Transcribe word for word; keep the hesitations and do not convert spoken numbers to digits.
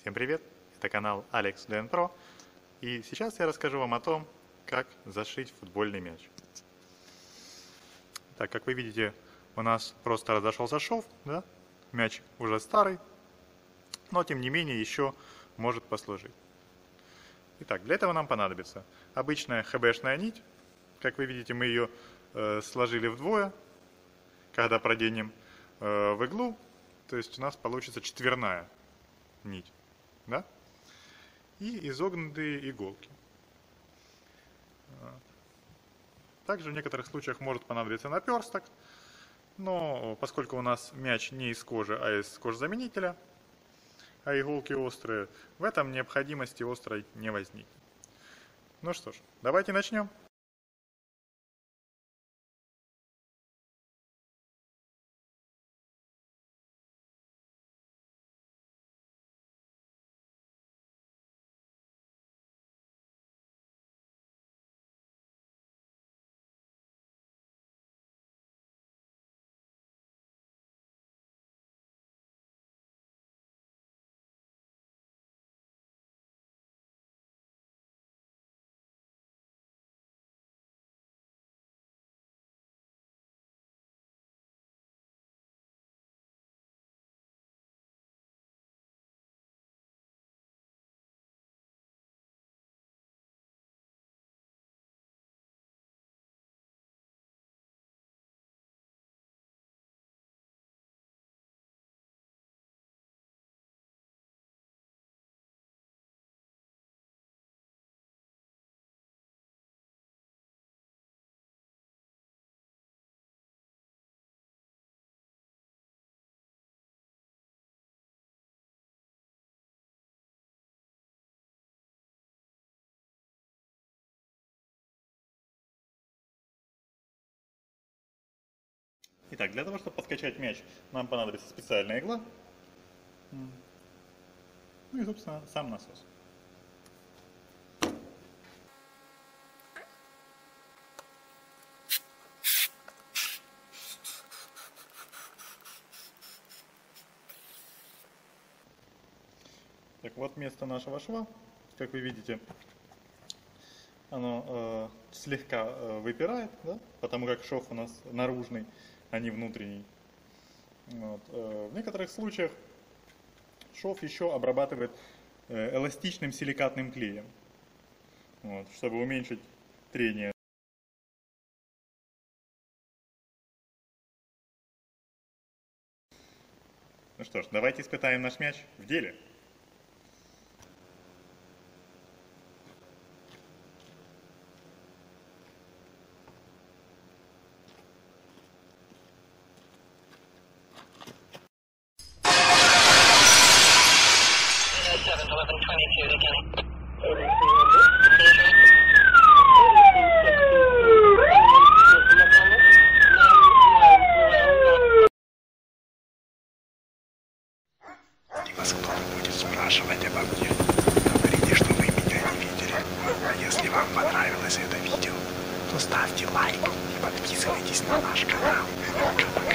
Всем привет! Это канал Alex ди эн про, и сейчас я расскажу вам о том, как зашить футбольный мяч. Так, как вы видите, у нас просто разошелся шов, да? Мяч уже старый, но тем не менее еще может послужить. Итак, для этого нам понадобится обычная хэбэшная нить. Как вы видите, мы ее э, сложили вдвое. Когда проденем э, в иглу, то есть у нас получится четверная нить, да? И изогнутые иголки. Также в некоторых случаях может понадобиться наперсток, но поскольку у нас мяч не из кожи, а из кожзаменителя, а иголки острые, в этом необходимости острой не возникнет. Ну что ж, давайте начнем. Итак, для того, чтобы подкачать мяч, нам понадобится специальная игла. Ну и, собственно, сам насос. Так, вот место нашего шва, как вы видите, оно э, слегка э, выпирает, да? Потому как шов у нас наружный, а не внутренний. Вот. Э, в некоторых случаях шов еще обрабатывает э, эластичным силикатным клеем, вот, чтобы уменьшить трение. Ну что ж, давайте испытаем наш мяч в деле. Вас кто-то будет спрашивать обо мне, говорите, что вы меня не видели. А если вам понравилось это видео, то ставьте лайк и подписывайтесь на наш канал.